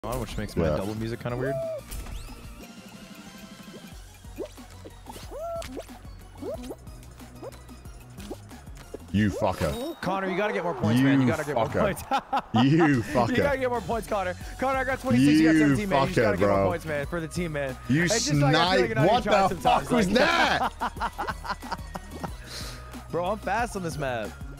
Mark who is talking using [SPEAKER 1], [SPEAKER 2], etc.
[SPEAKER 1] on, which makes my double music kind of weird.
[SPEAKER 2] You fucker.
[SPEAKER 1] Connor, you gotta get more points, man. You gotta get more points.
[SPEAKER 2] You fucker.
[SPEAKER 1] You gotta get more points, Connor. Connor, I got 26, you got 17, man. You just gotta get more points, man, for the team, man.
[SPEAKER 2] You snipe. What the fuck was that?
[SPEAKER 1] Bro, I'm fast on this map.